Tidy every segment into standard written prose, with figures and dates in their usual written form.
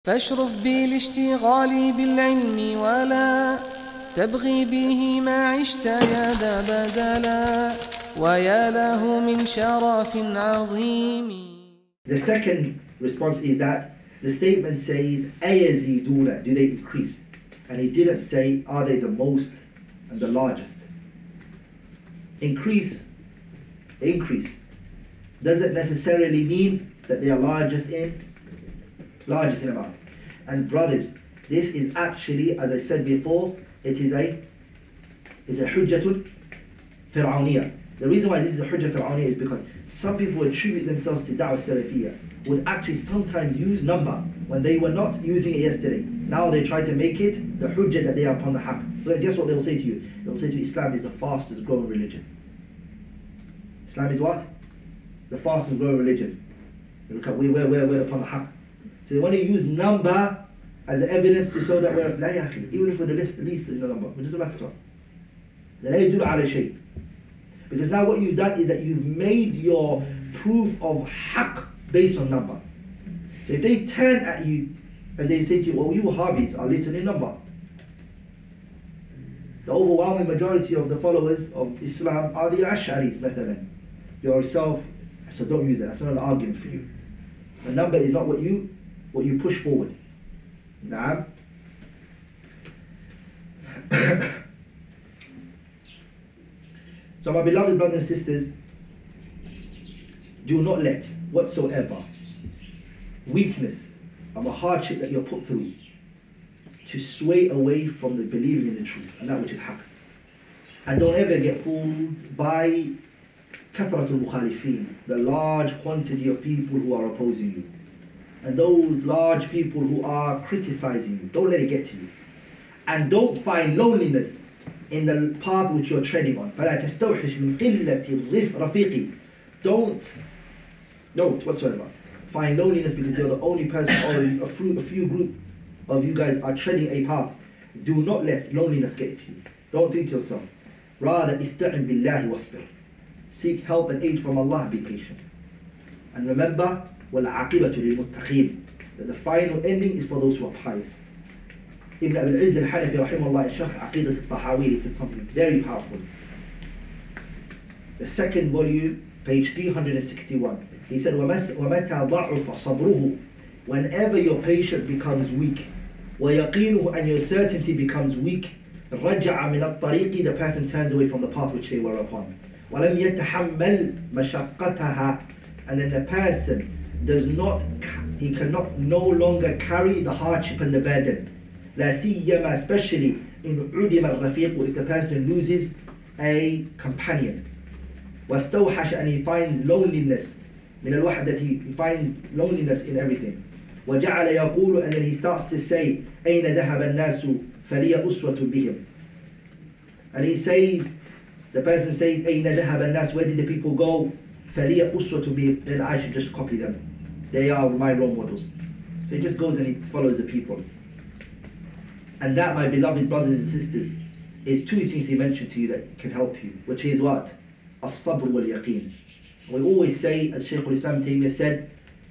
فاشرف بالاشتغال بالعلم ولا تبغي به ما عشت يا ذا بدلا ويا له من شرف عظيم. The second response is that the statement says ayaziduna, do they increase? And he didn't say are they the most and the largest. Increase doesn't necessarily mean that they are largest in amount. And brothers, this is actually, as I said before, it is a hujjatul fir'awniyah. The reason why this is a hujjah fir'awniyah is because some people who attribute themselves to da'wah salafiyah would actually sometimes use number when they were not using it yesterday. Now they try to make it the hujjah that they are upon the haqq. But guess what they'll say to you? They'll say to you, Islam is the fastest growing religion. Islam is what? The fastest growing religion. Look at we're upon the haqq. So they want to use number as evidence to show that we're, la ya akhi, even if we're the least in the number, it doesn't matter to us. Because now what you've done is that you've made your proof of haqq based on number. So if they turn at you and they say to you, well, you Wahhabis are little in number. The overwhelming majority of the followers of Islam are the Ash'aris, mathalan. Yourself, so don't use that, that's not an argument for you. The number is not what you push forward. Na'am. So my beloved brothers and sisters, do not let whatsoever weakness of a hardship that you're put through to sway away from the believing in the truth and that which is haqq. And don't ever get fooled by kathratul mukhalifin, the large quantity of people who are opposing you. And those large people who are criticizing you, don't let it get to you. And don't find loneliness in the path which you're treading on. فَلَا تَسْتَوْحِشْ مِنْ قِلَّةِ رَفِيقِ Don't whatsoever find loneliness because you're the only person or a few group of you guys are treading a path. Do not let loneliness get to you. Don't think to yourself. Rather, استعن بالله واصبر. Seek help and aid from Allah, be patient. And remember, وَالْعَاقِبَةُ لِلْمُتَّقِينَ, that the final ending is for those who are pious. Ibn Abi al-Izz al-Hanafi rahimahullah in Sharh Aqidat al-Tahawi, he said something very powerful. The second volume, page 361. He said, وَمَتَى ضَعُفَ صَبْرُهُ, whenever your patient becomes weak, وَيَقِينُهُ, and your certainty becomes weak, رَجَعَ مِنَ الطَّرِيقِ, the person turns away from the path which they were upon. وَلَمْ يَتَحَمَّلْ مَشَقَّتَهَا, and then the person cannot no longer carry the hardship and the burden. La siyama, especially in udima al-rafiq, if the person loses a companion. Wastawhash, and he finds loneliness. Min al-wahdati, he finds loneliness in everything. وَجَعَلَ يَقُولُ, and then he starts to say, أَيْنَ ذَهَبَ النَّاسُ فَلِيَ أُسْوَةٌ بِهِمْ. And he says, the person says, أَيْنَ ذَهَبَ النَّاسُ, where did the people go? فَلِيَ أُسْوَةٌ بِهِمْ, then I should just copy them. They are my role models. So he just goes and he follows the people. And that, my beloved brothers and sisters, is two things he mentioned to you that can help you, which is what? As-sabr wal-yaqeen. We always say, as Shaykh al-Islam Taymiyyah said,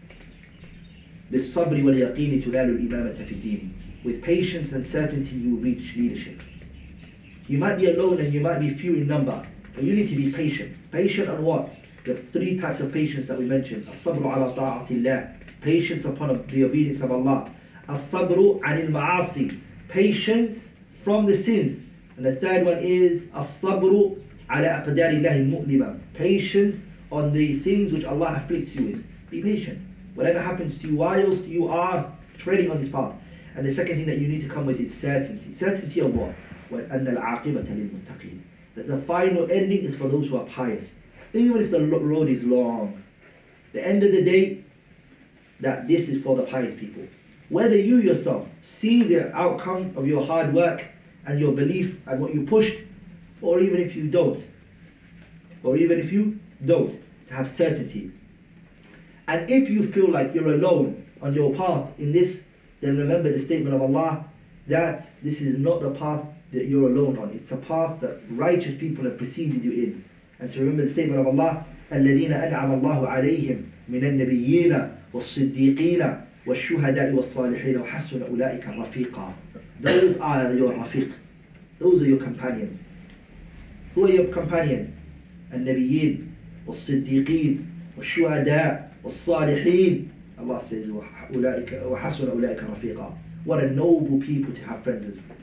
بِالصَّبْرِ وَالْيَقِينِ تُنَالُ الْإِمَامَةَ فِي الدِّينِ. With patience and certainty you will reach leadership. You might be alone and you might be few in number, but you need to be patient. Patient on what? The three types of patience that we mentioned. As-sabru ala ta'atillah, patience upon the obedience of Allah. As-sabru anil ma'asi, patience from the sins. And the third one is as-sabru ala aqdarillahi al-mu'lima, patience on the things which Allah afflicts you with. Be patient. Whatever happens to you whilst you are treading on this path. And the second thing that you need to come with is certainty. Certainty of what? وَأَنَّ الْعَاقِبَةَ لِلْمُتَّقِينَ, that the final ending is for those who are pious. Even if the road is long, the end of the day, that this is for the pious people. Whether you yourself see the outcome of your hard work and your belief and what you pushed, or even if you don't, to have certainty. And if you feel like you're alone on your path in this, then remember the statement of Allah that this is not the path that you're alone on. It's a path that righteous people have preceded you in. And to remember the statement of Allah, الَّذِينَ أَنْعَمَ اللَّهُ عَلَيْهِمْ مِنَ النَّبِيِّينَ وَالصِّدِّيقِينَ وَالشُّهَدَاءِ وَالصَّالِحِينَ وَحَسُنَ أُولَٰئِكَ رَفِيقًا. Those are your rafiq. Those are your companions. Who are your companions? النبيين والصديقين والشهداء والصالحين. Allah says, وَحَسُنَ أُولَٰئِكَ رَفِيقًا. What a noble people to have friends as.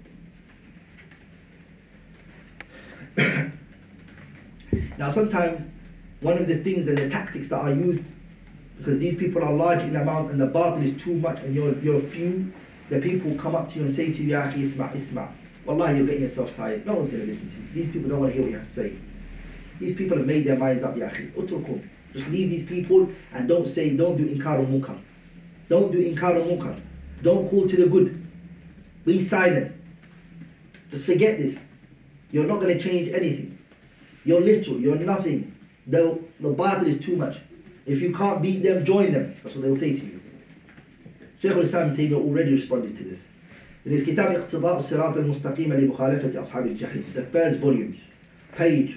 Now sometimes, one of the things and the tactics that are used, because these people are large in amount and the batil is too much and you're few, the people come up to you and say to you, Ya akhi, isma'. Wallahi, you're getting yourself tired. No one's going to listen to you. These people don't want to hear what you have to say. These people have made their minds up, Ya akhi. Utrukum. Just leave these people and don't do inkar al-munkar. Don't do inkar al-munkar. Don't call to the good. Be silent. Just forget this. You're not going to change anything. You're little, you're nothing. The batil is too much. If you can't beat them, join them. That's what they'll say to you. Shaykh al-Islam Ibn Taymiyyah already responded to this. In his kitab اقتضاء الصراط المستقيم لمخالفة أصحاب الجحيم, the first volume, page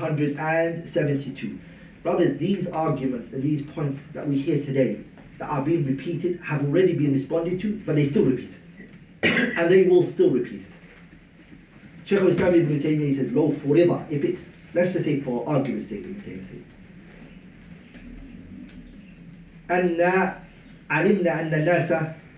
172. Brothers, these arguments and these points that we hear today that are being repeated have already been responded to, but they still repeat it. And they will still repeat it. Shaykh al-Islam Ibn Taymiyyah says, low furida, if it's, let's just say for argument's sake, Ibn Taymiyyah says, أن علمنا أن الناس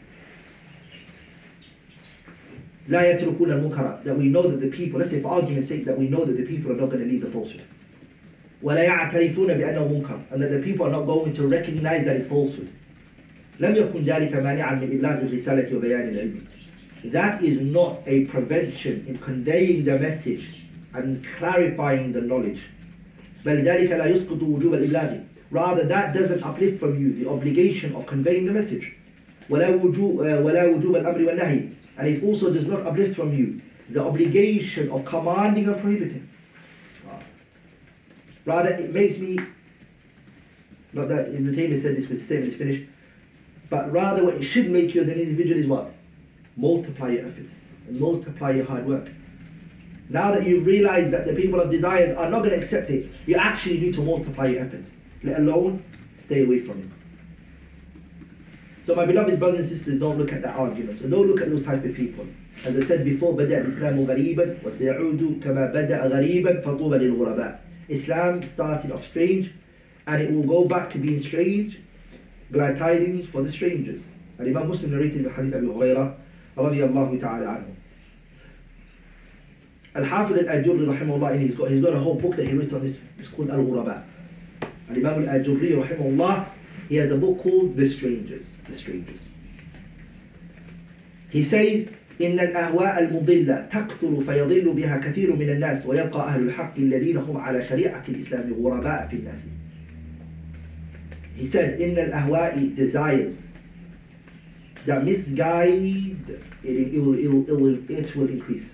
لا يتركون المنكر, that we know that the people, let's say for argument's sake, that we know that the people are not going to leave the falsehood. ولا يعترفون بأنه منكر, and that the people are not going to recognize that it's falsehood. لم يكن ذلك مانعا من إبلاغ الرسالة وبيان العلم. That is not a prevention in conveying the message and clarifying the knowledge. بل ذلك لا يسقط وجوب الإبلاغ. Rather, that doesn't uplift from you the obligation of conveying the message. ولا وجوب الأمر والنهي. And it also does not uplift from you the obligation of commanding and prohibiting. Rather, it makes me, not that Ibn Taymiyyah said this because the statement is finished, but rather what it should make you as an individual is what? Multiply your efforts and multiply your hard work. Now that you've realized that the people of desires are not going to accept it, you actually need to multiply your efforts. Let alone stay away from it. So my beloved brothers and sisters, don't look at that argument. So don't look at those type of people. As I said before, بدأ الإسلام غريبا وسيعود كما بدأ غريبا فطوبى للغرباء. Islam started off strange and it will go back to being strange. Glad tidings for the strangers. And Imam Muslim narrated in hadith Abu Hurairah رضي الله تعالى عنه. Al-Hafidh al-Ajurri rahimahullah, he's got a whole book that he wrote on this. It's called Al-Ghuraba. And Imam al-Ajurri rahimahullah, he has a book called The Strangers. The Strangers. He says, إن الأهواء المضلة تكثر فيضل بها كثير من الناس ويبقى أهل الحق الذين هم على شريعة الإسلام غرباء في الناس. He said, إن الأهواء desires that misguide, it will increase.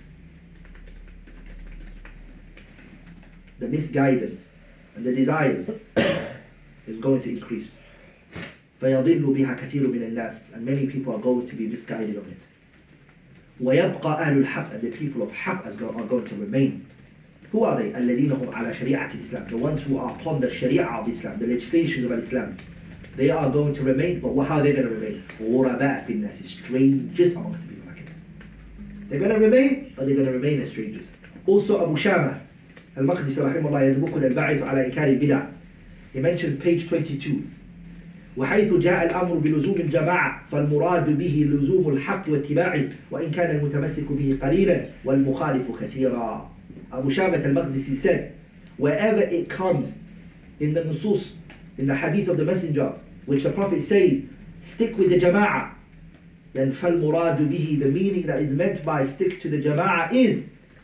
The misguidance and the desires is going to increase. فيضل بها كثير من الناس, and many people are going to be misguided on it. ويبقى أهل الحق, and the people of haqq are going to remain. Who are they? الذين هم على شريعة الإسلام, the ones who are upon the sharia of Islam, the legislations of Islam. They are going to remain, but how are they going to remain? غرباء في الناس, strangers amongst the people like it. They're going to remain, but they're going to remain as strangers. Also Abu Shama al-Maqdisi rahimahullah has a book called Al-Ba'ith ala Inkar al-Bid'ah. He mentions page 22. وحيث جاء الأمر بلزوم الجماعة فالمراد به لزوم الحق واتباعه وإن كان المتمسك به قليلا والمخالف كثيرا. Abu Shamat al-Maqdisi said, wherever it comes in the nusus, in the hadith of the messenger, which the Prophet says, stick with the jama'ah, then فالمراد به, the meaning that is meant by stick to the jama'ah is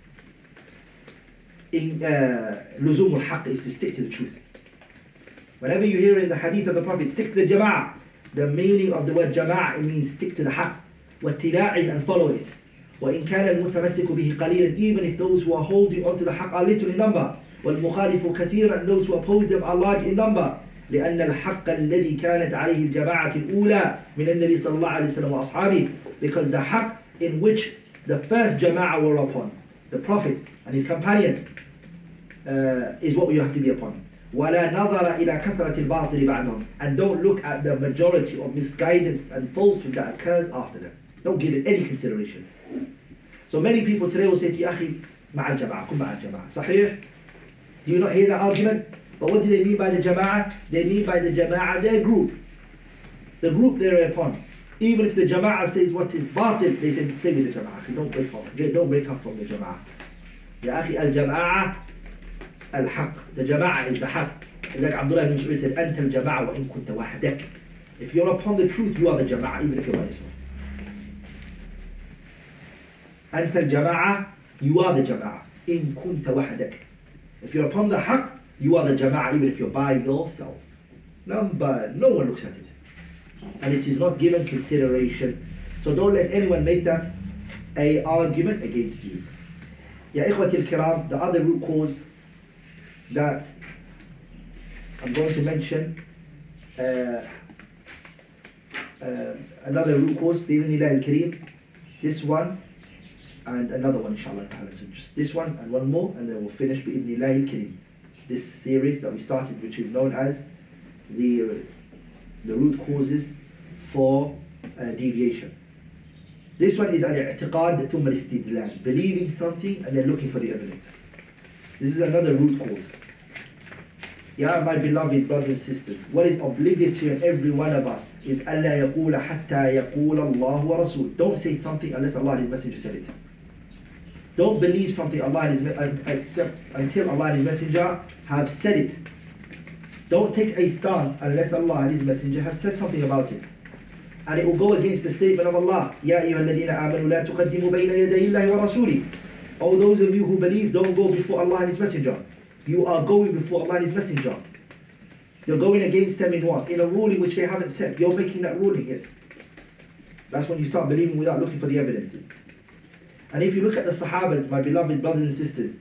in لزوم الحق, is to stick to the truth. Whenever you hear in the hadith of the Prophet, stick to the jama'ah, the meaning of the word jama'ah, it means stick to the haqq, واتباعه, and follow it. وإن كان المتمسك به قليلا, even if those who are holding onto the haqq are little in number. والمخالف كثيرا, and those who oppose them are large in number. لأن الحق الذي كانت عليه الجماعة الأولى من النبي صلى الله عليه وسلم وأصحابه, because the haqq in which the first jama'ah were upon, the Prophet and his companions, is what you have to be upon. وَلَا نَظَرَ إِلَى كَثْرَةِ الْبَاطِلِ بَعْدَهُمْ. And don't look at the majority of misguidance and falsehood that occurs after them. Don't give it any consideration. So many people today will say to you, أخي مع الجماعة, كن مع الجماعة. صحيح? Do you not hear that argument? But what do they mean by the jama'ah? They mean by the jama'ah their group. The group they're upon. Even if the jama'ah says what is batil, they say stay with the jama'ah. Don't break off from the jama'ah. Ya akhi, al-jama'ah al-haq. The jama'ah is the haq. Like Abdullah ibn Mas'ud said, أنت الجماعة وإن كنت وحدك. If you're upon the truth, you are the jama'ah, even if you're by yourself. أنت الجماعة, you are the jama'ah. إن كنت وحدك. If you're upon the haq, you are the jama'ah, even if you're by yourself. No one looks at it. And it is not given consideration. So don't let anyone make that an argument against you. Ya ikhwati al-kiram, the other root cause that I'm going to mention, another root cause, bi'idhnillah al-kareem, this one and another one inshallah ta'ala. So just this one and one more, and then we'll finish bi'idhnillah al-kareem. This series that we started, which is known as the root causes for deviation. This one is al-i'tiqad thumma al-istidlal, believing something and then looking for the evidence. This is another root cause. Ya my beloved brothers and sisters, what is obligatory on every one of us is أَلَّا يَقُولَ حَتَّى يَقُولَ اللَّهُ وَرَسُولُهُ. Don't say something unless Allah and His Messenger said it. Don't believe something except until Allah and His Messenger have said it. Don't take a stance unless Allah and His Messenger have said something about it. And it will go against the statement of Allah, Ya ayyuha alladhina amanu la tuqaddimu bayna yaday Allahi wa rasuli. O those of you who believe, don't go before Allah and His Messenger. You are going before Allah and His Messenger. You're going against them in what? In a ruling which they haven't said. You're making that ruling, yes. That's when you start believing without looking for the evidences. And if you look at the Sahabas, my beloved brothers and sisters,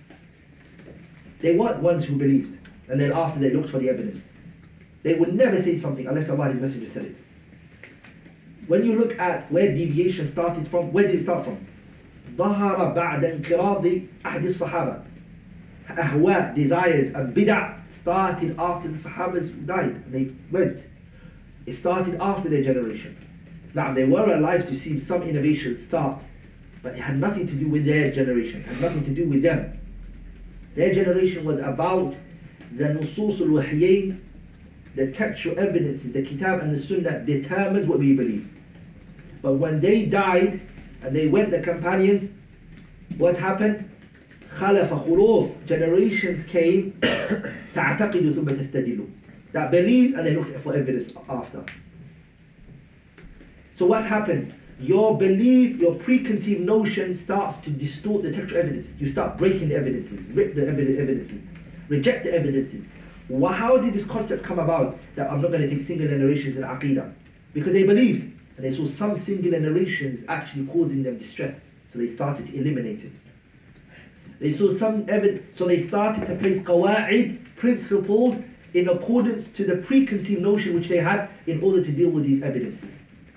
they weren't ones who believed. And then after they looked for the evidence. They would never say something unless Allah and His Messenger said it. When you look at where deviation started from, where did it start from? ظهر بعد انقراض أحد الصحابة. Ahwa, desires and bid'ah started after the Sahabas died. They went. It started after their generation. Now they were alive to see some innovations start, but it had nothing to do with their generation. It had nothing to do with them. Their generation was about the nusus al-wahyayn, the textual evidences, the kitab and the sunnah determined what we believe. But when they died and they went, the companions, what happened? خلف خلوف, generations came تعتقد ثم تستدل, that believes and then looks for evidence after. So what happens? Your belief, your preconceived notion starts to distort the textual evidence. You start breaking the evidences, rip the evidences, reject the evidences. How did this concept come about that I'm not going to take singular narrations in Aqidah? Because they believed and they saw some singular narrations actually causing them distress, so they started to eliminate it. They saw some evidence, so they started to place qawa'id, principles, in accordance to the preconceived notion which they had in order to deal with these evidences.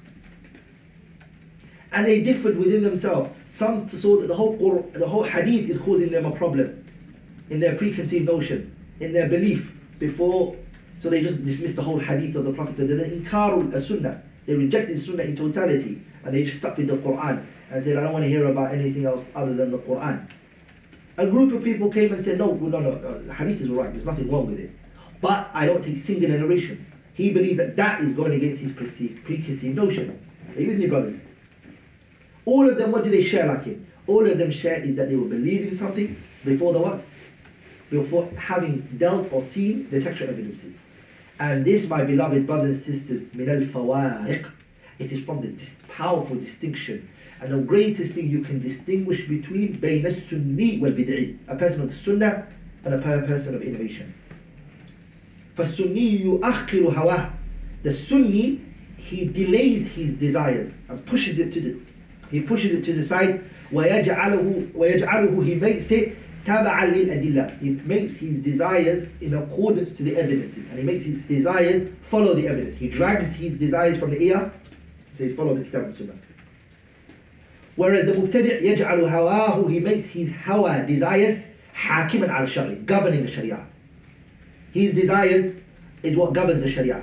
And they differed within themselves. Some saw that the whole hadith is causing them a problem in their preconceived notion, in their belief before, so they just dismissed the whole hadith of the Prophet. So they inkarul as-sunnah. They rejected sunnah in totality and they just stuck with the Quran and said, I don't want to hear about anything else other than the Quran. A group of people came and said, no, the hadith is alright, there's nothing wrong with it. But I don't take singular narrations. He believes that that is going against his preconceived notion. Are you with me, brothers? All of them, what do they share like it? All of them share is that they will believe in something before the what? Before having dealt or seen the textual evidences. And this, my beloved brothers and sisters, min al-fawariq, it is from this powerful distinction. And the greatest thing you can distinguish between bayna as-sunni wal bid'i, a person of the sunnah and a person of innovation. فَالسُّنِّي يُؤَخِّرُ هَوَاهُ. The Sunni, he delays his desires and pushes it to the side. وَيَجْعَلُهُ, he makes it تَبَعًا لِلْأَدِلَّةِ. He makes his desires in accordance to the evidences, and he makes his desires follow the evidence. He drags his desires from the ear, says follow the kitab and sunnah. Whereas the mubtadi' يَجْعَلُ هَوَاهُ, he makes his hawa, desires, حَاكِمًا عَلى الشَّرْعِ, governing the sharia. His desires is what governs the Sharia.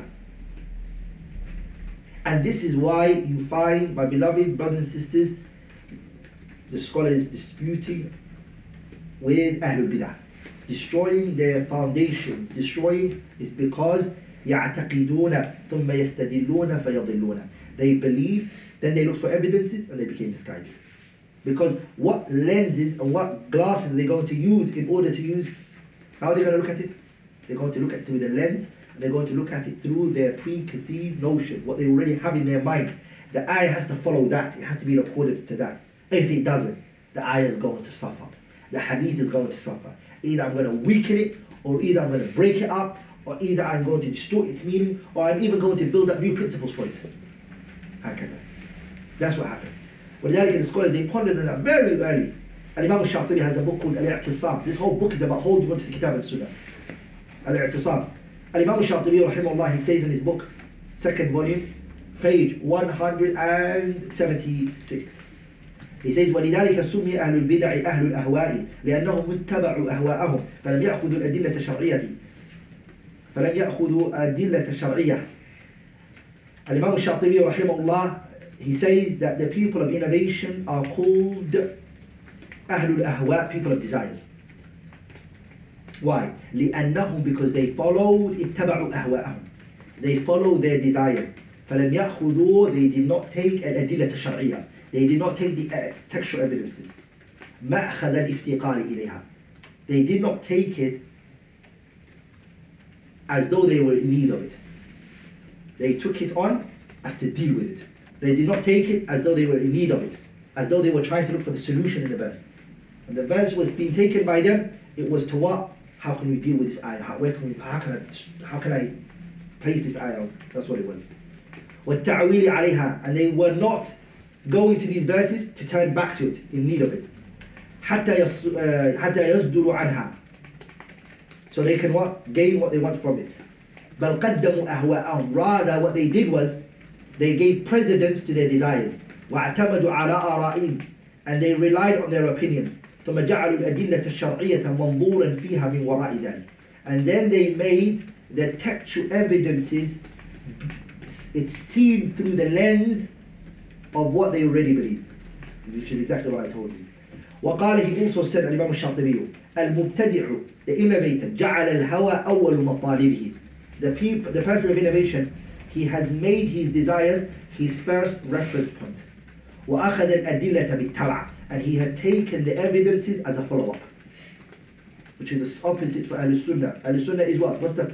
And this is why you find, my beloved brothers and sisters, the scholars disputing with Ahlul Bidah, destroying their foundations. Destroying is because يَعْتَقِدُونَ ثُمَّ يَسْتَدِلُّونَ فَيَضِلُّونَ. They believe, then they look for evidences, and they became misguided. Because what lenses and what glasses are they going to use in order to use? How are they going to look at it? They're going to look at it through the lens, and they're going to look at it through their preconceived notion, what they already have in their mind. The ayah has to follow that, it has to be in accordance to that. If it doesn't, the ayah is going to suffer. The hadith is going to suffer. Either I'm going to weaken it, or either I'm going to break it up, or either I'm going to distort its meaning, or I'm even going to build up new principles for it. That's what happened. ولذلك the scholars, they pondered on that very early. And Imam al-Shatibi has a book called Al-I'tisam. This whole book is about holding on to the Kitab and Sunnah. Al-I'tisam. And Imam al-Shatibi, rahimahullah, he says in his book, second volume, page 176. He says, وَلِذَلِكَ سُمِّيَ أَهْلُ الْبِدَعِ أَهْلُ الْأَهْوَاءِ لِأَنَّهُمْ اتَّبَعُوا أَهْوَاءَهُمْ فَلَمْ يَأْخُذُوا الْأَدِلَّةَ الشَّرْعِيَّةِ. And Imam al-Shatibi, rahimahullah, he says that the people of innovation are called Ahlul Ahwa, people of desires. Why? لأنهم, because they followed اتبعوا أهواءهم. They follow their desires. فلم يأخذوا, they did not take الأدلة الشرعية. They did not take the textual evidences. مأخذ الافتقار إليها. They did not take it as though they were in need of it. They took it on as to deal with it. They did not take it as though they were in need of it, as though they were trying to look for the solution in the verse. When the verse was being taken by them, it was to what? How can we deal with this ayah? How can I place this ayah? That's what it was. وَالتَّعْوِيلِ عَلَيْهَا. And they were not going to these verses to turn back to it, in need of it. حَتَّى يَصْدُرُوا عَنْهَا. So they can what? Gain what they want from it. بَلْ قَدَّمُوا أَهْوَاءَهُمْ. Rather, what they did was, they gave precedence to their desires. وَاعْتَمَدُوا عَلَىٰ آرَائِهِمْ. And they relied on their opinions. ثُمَّ جَعَلُوا الْأَدِلَّةَ الشَّرْعِيَّةَ مَنْظُورًا فِيهَا مِنْ وَرَاءِ ذَلِكَ. And then they made the textual evidences, it's seen through the lens of what they already believe, which is exactly what I told you. وقال, he also said, Imam al-Shatibi, al-mubtadi'u, the innovator, جَعَلَ الْهَوَى أَوَّلُ مَطَالِبِهِ. The person of innovation, he has made his desires his first reference point. وَأَخَذَ الْأَدِلَّةَ بِالتَّبَعِ. And he had taken the evidences as a follow-up, which is the opposite for Ahlul Sunnah. Ahlul Sunnah is what? What is the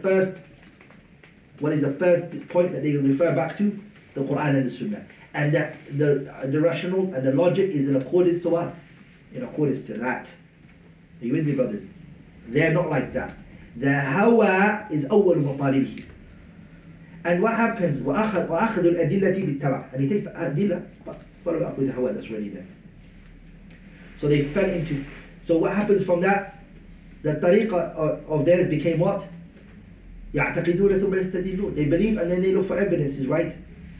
first point that they refer back to? The Quran and the Sunnah. And the rational and the logic is in accordance to what? In accordance to that. Are you with me, brothers? They're not like that. The hawa is أول مطالبه. And what happens? وأخذ الأدلة بالتبع. And he takes the adillah, but follow up with the hawa that's already there. So they fell into. So what happens from that? The tariqah of theirs became what? يعتقدون ثم يستدلون. They believe and then they look for evidences, right?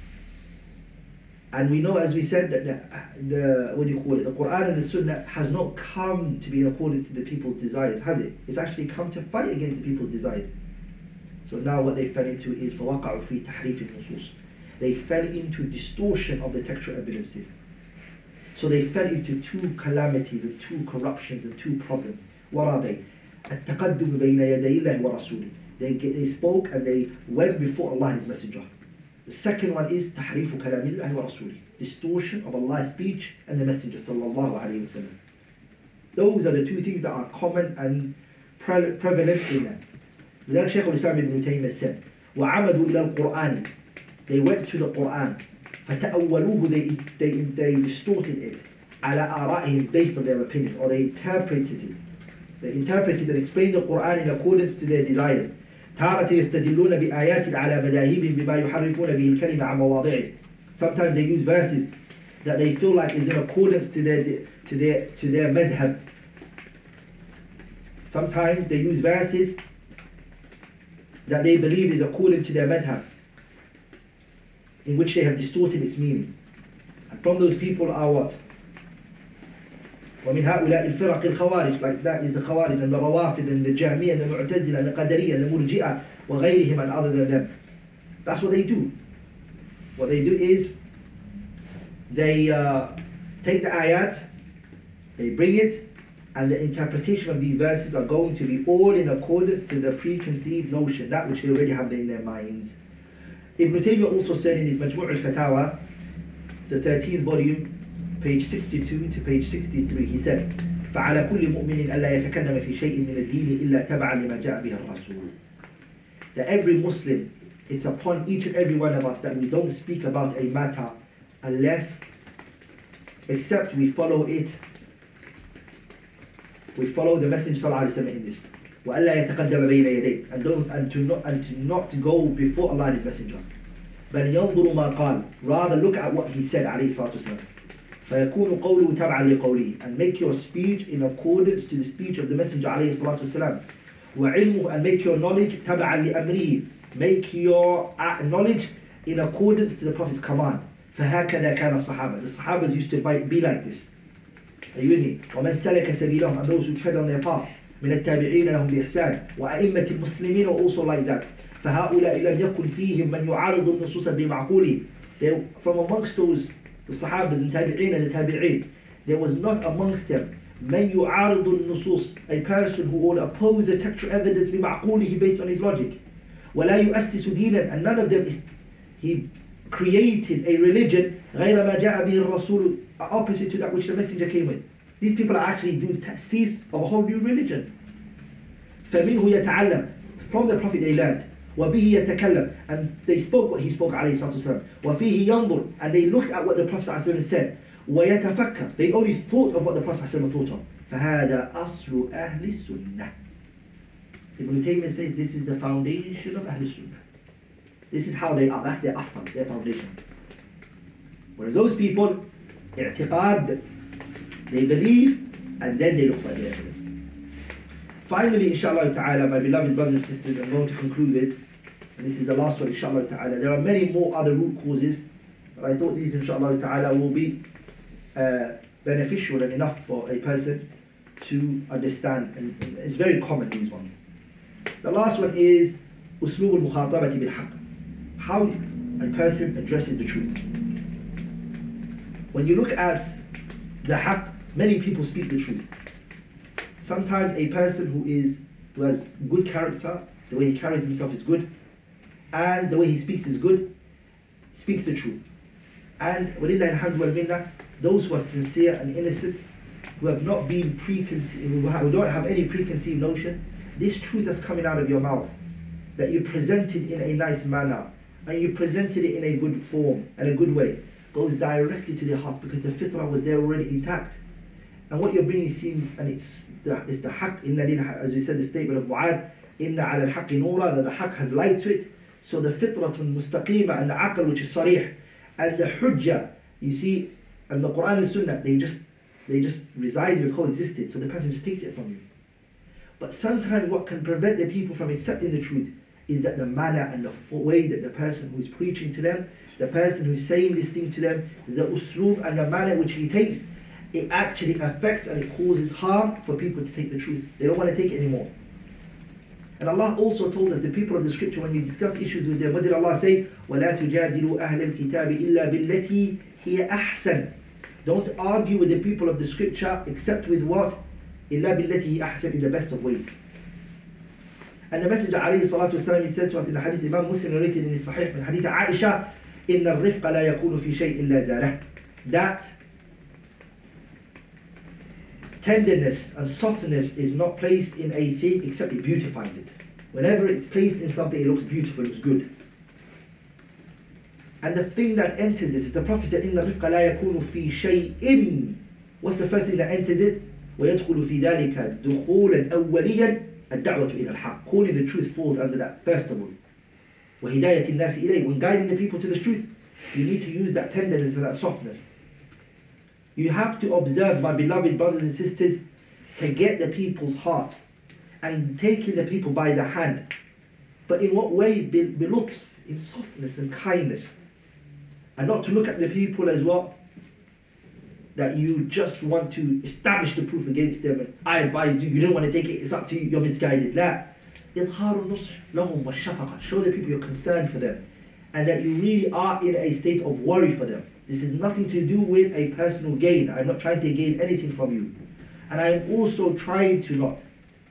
And we know, as we said, that the what do you call it? The Quran and the Sunnah has not come to be in accordance to the people's desires, has it? It's actually come to fight against the people's desires. So now what they fell into is فَوَقَعُوا فِي تَحْرِيفِ النُّصُوص. They fell into distortion of the textual evidences. So they fell into two calamities and two corruptions and two problems. What are they? التقدم بين يدي الله ورسوله. They spoke and they went before Allah and His Messenger. The second one is تحريف كلام الله ورسوله. Distortion of Allah's speech and the Messenger sallallahu alayhi wa sallam. Those are the two things that are common and prevalent in them. لذلك Shaykh al-Islam ibn Taymiyyah said, وعمدوا إلى القرآن. They went to the Quran. فتأولوه, they distorted it على آرائهم, based on their opinion, or they interpreted it. They interpreted and explained the Quran in accordance to their desires. تارة يستدلون بآيات على مذاهبهم بما يحرفون به الكلمة عن مواضعه. Sometimes they use verses that they feel like is in accordance to their madhab. Sometimes they use verses that they believe is according to their madhab, in which they have distorted its meaning. And from those people are what? ومن هؤلاء الفرق الخوارج, like that is the Khawarij and the Rawafid and the Jahmiyyah and the Mu'tazila and the Qadariyah and the Murji'ah وغيرهم and other than them. That's what they do. What they do is they take the ayat, they bring it, and the interpretation of these verses are going to be all in accordance to the preconceived notion, that which they already have in their minds. Ibn Taymiyyah also said in his Majmu' al-Fatawa, the 13th volume, page 62 to page 63, he said, فَعَلَى كُلِّ مُؤْمِنٍ أَلَّا يَتَكَلَّمَ فِي شَيْءٍ مِنَ الدِّينِ إِلَّا تَبَعًا لِمَا جَاءَ بِهِ الرَّسُولُ. That every Muslim, it's upon each and every one of us that we don't speak about a matter except we follow it. We follow the Messenger sallallahu alaihi wasallam in this. وَأَلَّا يَتَقَدَّمَ بَيْنَ يَدَيْهِ, and to not go before Allah and His Messenger. بَلْ يَنْظُرُ مَا قَالَ, rather look at what he said عليه الصلاة والسلام. فَيَكُونُ قَوْلُهُ تَبْعًا لِقَوْلِهِ, and make your speech in accordance to the speech of the Messenger عليه الصلاة والسلام. وَعِلْمُهُ, and make your knowledge تَبْعًا لِأَمْرِهِ, make your knowledge in accordance to the Prophet's command. فَهَكَذَا كَانَ الصَّحَابَةِ, the Sahabas used to be like this. Are you with me? وَمَنْ سَلَكَ سَبِيلَهُم, and those who tread on their path. مِنَ التَّابِعِينَ لَهُمْ بِإِحْسَانٍ وَأَئِمَّةِ الْمُسْلِمِينَ are also like that. فَهَؤُلَاءِ لَمْ يَكُنْ فِيهِمْ مَنْ يُعَارِضُ النُّصُوصَ بِمَعْقُولِهِ. They, from amongst those, the Sahabas and Tabi'een and the Tabi'een, there was not amongst them مَنْ يُعَارِضُ النُّصُوص, a person who would oppose the textual evidence بِمَعْقُولِهِ, based on his logic. وَلَا يُؤَسِّسُ دِينًا, and none of them is, he created a religion غَيْرَ مَا جَاءَ بِهِ الرَّسُولُ, opposite to that which the Messenger came with. These people are actually doing ta'sis of a whole new religion. فَمِنْهُ يَتَعَلَّمْ, from the Prophet they learned. وَبِهِ يَتَكَلَّمْ, and they spoke what he spoke عليه الصلاة والسلام. وَفِيهِ يَنْظُرْ, and they looked at what the Prophet ﷺ said. وَيَتَفَكَّرْ, they only thought of what the Prophet ﷺ thought of. فَهَذَا أَصْلُ أَهْلِ السُّنَّةِ. Ibn Taymiyyah says this is the foundation of Ahl Sunnah. This is how they are, that's their asl, their foundation. Whereas those people, i'tiqad, they believe, and then they look for the evidence. Finally, inshallah ta'ala, my beloved brothers and sisters, I'm going to conclude with, and this is the last one, inshallah ta'ala. There are many more other root causes, but I thought these, inshallah ta'ala, will be beneficial and enough for a person to understand, and it's very common, these ones. The last one is أسلوب المخاطبة بالحق, how a person addresses the truth. When you look at the haqq, many people speak the truth. Sometimes a person who has good character, the way he carries himself is good, and the way he speaks is good, speaks the truth. And walillahi alhamdu wal minna, those who are sincere and innocent, who have not been preconceived, who don't have any preconceived notion, this truth that's coming out of your mouth, that you presented in a nice manner, and you presented it in a good form and a good way, goes directly to their heart, because the fitrah was there already intact. And what you're bringing seems, and it's the haqq, as we said, the statement of Mu'adh, inna ala al-haqqi nura, that the haqq has light to it. So the fitratun mustaqima and the aql, which is sarih, and the hujjah, you see, and the Quran and Sunnah, they just reside and coexisted, so the person just takes it from you. But sometimes what can prevent the people from accepting the truth is that the manner and the way that the person who is preaching to them, the person who is saying this thing to them, the usloob and the manner which he takes, it actually affects and it causes harm for people to take the truth. They don't want to take it anymore. And Allah also told us, the people of the scripture, when we discuss issues with them, what did Allah say? وَلَا تُجَادِلُوا أَهْلَ الْكِتَابِ إِلَّا بِالَّتِي هِيَ أَحْسَنُ. Don't argue with the people of the scripture except with what? إِلَّا بِالَّتِي هِيَ أَحْسَنُ, in the best of ways. And the Messenger عليه الصلاة والسلام, he said to us in the hadith Imam Muslim narrated in his Sahih, in hadith Aisha, إِنَّ الرِّفْقَ لَا يَكُونُ فِي شَيْءٍ إِلَّا زَانَهُ. That tenderness and softness is not placed in a thing except it beautifies it. Whenever it's placed in something, it looks beautiful, it looks good. And the thing that enters this, the Prophet said, إِنَّ الرِّفْقَ لَا يَكُونُ فِي شَيْءٍ. What's the first thing that enters it? وَيَدْخُلُ فِي ذَلِكَ دُخُولًا أَوَّلِيًّا الدعوة إلى الحق. Calling the truth falls under that, first of all. وَهِدَايَةِ النَّاسِ إِلَيْهِ. When guiding the people to the truth, you need to use that tenderness and that softness. You have to observe, my beloved brothers and sisters, to get the people's hearts and taking the people by the hand. But in what way? Bilutf, in softness and kindness. And not to look at the people as what? that you just want to establish the proof against them, and I advise you, you don't want to take it, it's up to you, you're misguided. La. إظهار النصح لهم والشفقة. Show the people you're concerned for them, and that you really are in a state of worry for them. This is nothing to do with a personal gain. I'm not trying to gain anything from you. And I'm also trying to not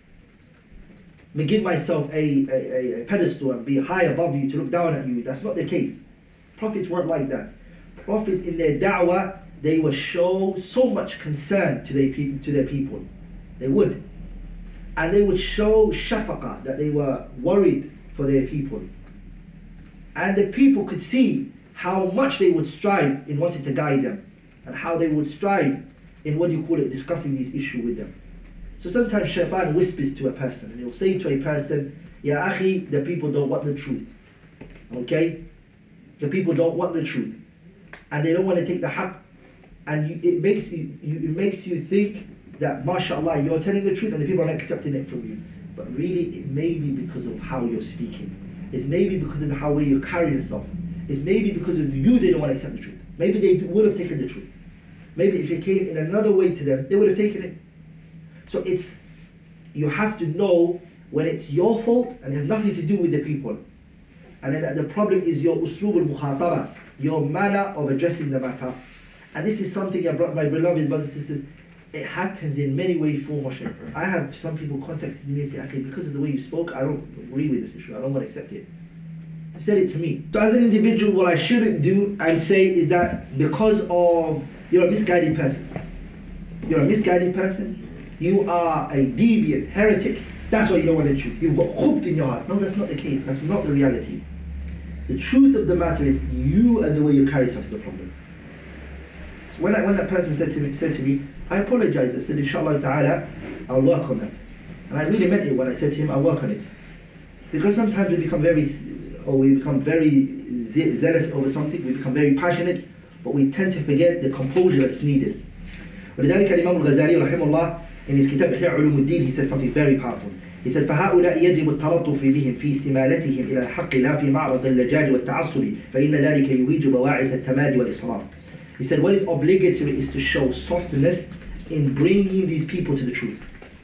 give myself a pedestal and be high above you to look down at you. That's not the case. Prophets weren't like that. Prophets in their da'wah, they would show so much concern to their people. They would. And they would show shafaqah, that they were worried for their people. And the people could see how much they would strive in wanting to guide them, and how they would strive in, discussing these issues with them. So sometimes shaitan whispers to a person, and he'll say to a person, Ya akhi, the people don't want the truth. Okay? The people don't want the truth. And they don't want to take the haqq. And it makes you think that, mashallah, you're telling the truth and the people are not accepting it from you. But really, it may be because of how you're speaking. It's maybe because of how way you carry yourself. It's maybe because of you they don't want to accept the truth. Maybe they would have taken the truth. Maybe if it came in another way to them, they would have taken it. So you have to know when it's your fault and it has nothing to do with the people. And then the problem is your uslub al-mukhataba, your manner of addressing the matter. And this is something, my beloved brothers and sisters, it happens in many ways, forms. I have some people contacted me and say, okay, because of the way you spoke, I don't agree with this issue, I don't want to accept it. They've said it to me. So as an individual, what I shouldn't do and say is that because of, you're a misguided person. You're a misguided person. You are a deviant heretic. That's why you don't want the truth. You've got khubth in your heart. No, that's not the case. That's not the reality. The truth of the matter is you and the way you carry yourself is the problem. So when that person said to me, I apologize. I said, inshallah ta'ala, I'll work on that. And I really meant it when I said to him, I'll work on it. Because sometimes we become very zealous over something, we become very passionate, but we tend to forget the composure that's needed. ولذلك الإمام الغزالي رحمه الله, in his kitab إحياء علوم الدين, he said something very powerful. He said, فهؤلاء يجب التلطف بهم في استمالتهم إلى الحق لا في معرض اللجاج والتعصب فإن ذلك يهيج بواعث التمادي والإصرار. He said, what is obligatory is to show softness in bringing these people to the truth.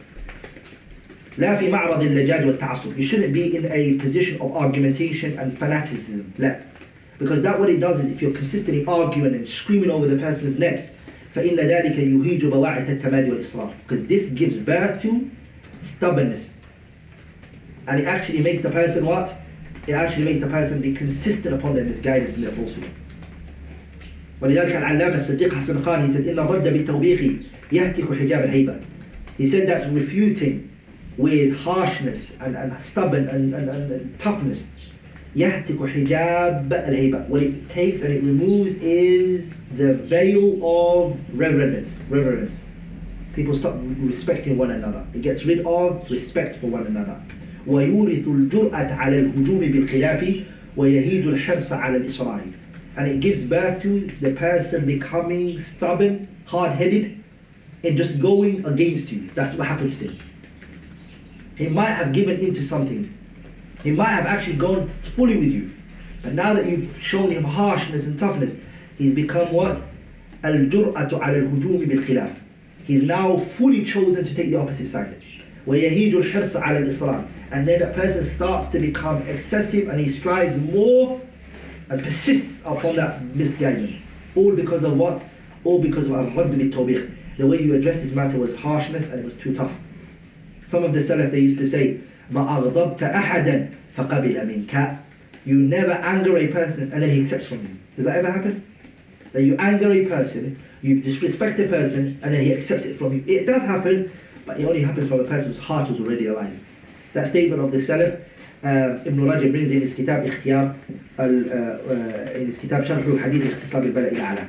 لا في معرض اللجاج والتعصب. You shouldn't be in a position of argumentation and fanaticism. لا. Because that what it does is, if you're consistently arguing and screaming over the person's neck, فإن ذلك يهيج بواعث التمادي والإصرار. Because this gives birth to stubbornness. And it actually makes the person what? It actually makes the person be consistent upon their misguidance and their falsehood. ولذلك العلامة الصديق حسن خان, he said, إن الرد بالتوبيخ يهتك حجاب الهيبة. He said that refuting with harshness and stubborn and toughness, يهتك حجاب الهيبة. What it takes and it removes is the veil of reverence. People stop respecting one another. It gets rid of respect for one another. ويورث الجرأة على الهجوم بالخلاف ويهيج الحرص على الإصرار. And it gives birth to the person becoming stubborn, hard-headed, and just going against you. That's what happens to him. He might have given in to some things. He might have actually gone fully with you. But now that you've shown him harshness and toughness, he's become what? الجرأة على الهجوم بالخلاف. He's now fully chosen to take the opposite side. ويهيج الحرص على الإصرار. And then that person starts to become excessive and he strives more and persists upon that misguidance. All because of what? All because of al-radd bil-tawbikh. The way you addressed this matter was harshness and it was too tough. Some of the salaf, they used to say, مَا أَغْضَبْتَ أَحَدًا فَقَبِلَ مِنْكَ. You never anger a person and then he accepts from you. Does that ever happen? That you anger a person, you disrespect a person and then he accepts it from you. It does happen, but it only happens from a person whose heart was already alive. That statement of the salaf, Ibn Rajab brings in his kitab اختيار in his kitab شرح حديث اختصار البلاء الأعلى.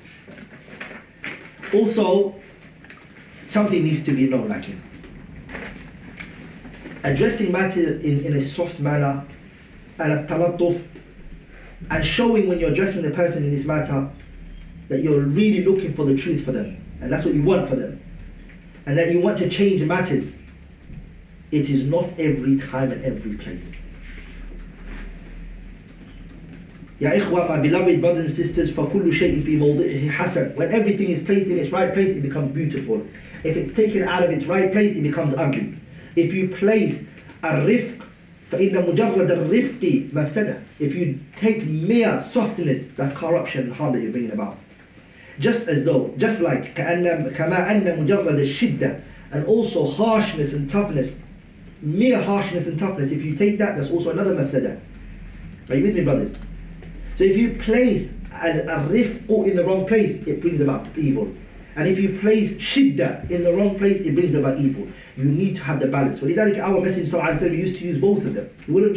Also, something needs to be known, like him. Addressing matter in a soft manner and a talattuf, and showing when you're addressing the person in this matter that you're really looking for the truth for them, and that's what you want for them, and that you want to change matters. It is not every time and every place. Ya ikhwa, my beloved brothers and sisters, فَكُلُّ شَيْءٍ فِي مَوْضِعِهِ حَسَنٍ. When everything is placed in its right place, it becomes beautiful. If it's taken out of its right place, it becomes ugly. If you place الرفق فإن مجرد الرفق مفسدة. If you take mere softness, that's corruption and harm that you're bringing about. Just like كما أن مجرد الشدة, and also harshness and toughness, mere harshness and toughness, if you take that, that's also another mafsada. Are you with me, brothers? So if you place a rifq in the wrong place, it brings about evil. And if you place shidda in the wrong place, it brings about evil. You need to have the balance. ولذلك our Messenger ﷺ used to use both of them. He would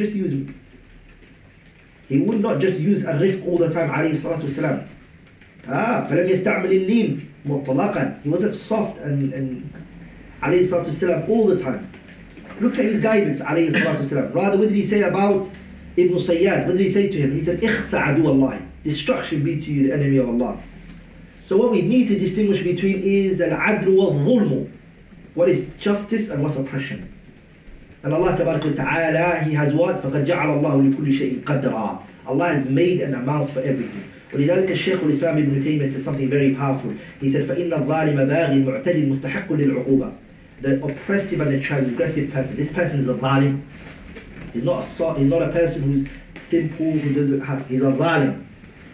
not just use a rifq all the time, عليه الصلاة والسلام. فلم يستعمل اللين مطلقا. He wasn't soft and عليه الصلاة والسلام all the time. Look at his guidance, عليه الصلاة والسلام. Rather, what did he say about Ibn Sayyad? What did he say to him? He said, اخسع عدو الله. Destruction be to you, the enemy of Allah. So what we need to distinguish between is al-adlu wal-dhulmu. What is justice and what's oppression. And Allah tabarak wa ta'ala, He has what? فَقَدْ جَعَلَ اللَّهُ لِكُلِّ شَيْءٍ قَدْرًا. Allah has made an amount for everything. ولذلك الشيخ الإسلام ابن تيمية said something very powerful. He said, فَإِنَّ الظَّالِمَ بَاغٍ مُعْتَدٍ مُسْتَحِقٌ لِلْعُقُوبَةِ. The oppressive and the transgressive person. This person is a zalim. He's not a person who's simple, who doesn't have. He's a zalim.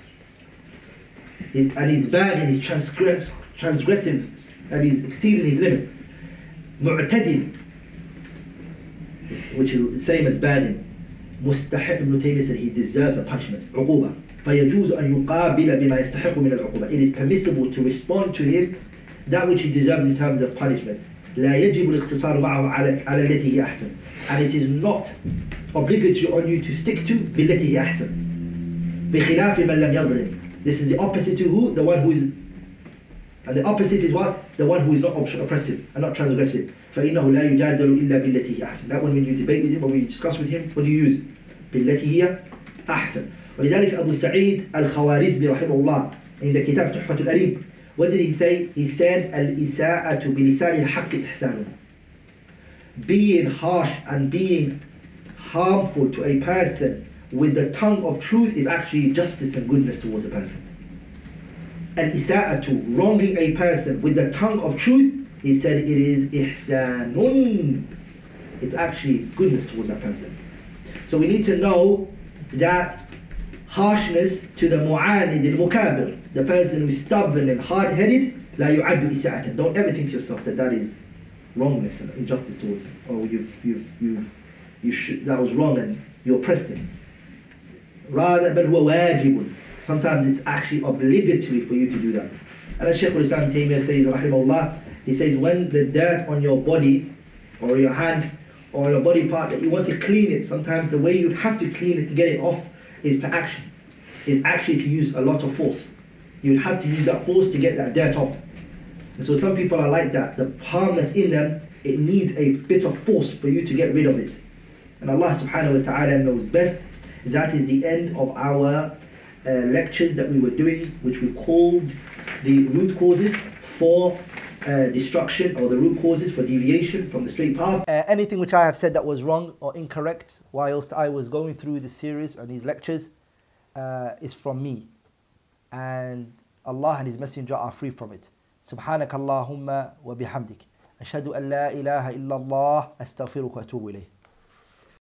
And he's bad and he's transgressive and he's exceeding his limit. Mu'tadil, which is the same as bad. Mustahiq, Ibn Taymiyyah said he deserves a punishment. عقوبة. فيجوز أن يقابل بما يستحق من العقوبة. It is permissible to respond to him that which he deserves in terms of punishment. لا يجب الاقتصار معه على التي هي أحسن. And it is not obligatory on you to stick to بالتي هي أحسن. بخلاف من لم يظلم. This is the opposite to who? The one who is. And the opposite is what? The one who is not oppressive and not transgressive. فإنه لا يجادل إلا بالتي هي أحسن. That when you debate with him or when you discuss with him, what do you use? بالتي هي أحسن. ولذلك أبو سعيد الخوارزمي رحمه الله in the كتاب تحفة الأريب, what did he say? He said الإساءة بلسان الحق إحسان. Being harsh and being harmful to a person with the tongue of truth is actually justice and goodness towards a person. Al-isa'atu, wronging a person with the tongue of truth, he said it is ihsanun. It's actually goodness towards that person. So we need to know that harshness to the mu'anid, al-mukabir, the person who is stubborn and hard-headed, la yu'addu isa'atan. Don't ever think to yourself that that is wrongness and injustice towards him. Or that was wrong and you oppressed him. Rather, بل هو واجب. Sometimes it's actually obligatory for you to do that. And as Shaykh al-Islam Taymiyyah says, rahimahullah, he says when the dirt on your body or your hand or your body part that you want to clean it, sometimes the way you have to clean it to get it off is actually to use a lot of force. You have to use that force to get that dirt off. And so some people are like that. The harm that's in them, it needs a bit of force for you to get rid of it. And Allah subhanahu wa ta'ala knows best. That is the end of our lectures that we were doing, which we called the root causes for destruction, or the root causes for deviation from the straight path. Anything which I have said that was wrong or incorrect whilst I was going through the series and these lectures is from me. And Allah and His Messenger are free from it. Subhanakallahumma wa bihamdik. Ashhadu an la ilaha illallah astaghfiruka wa atubu ilayh.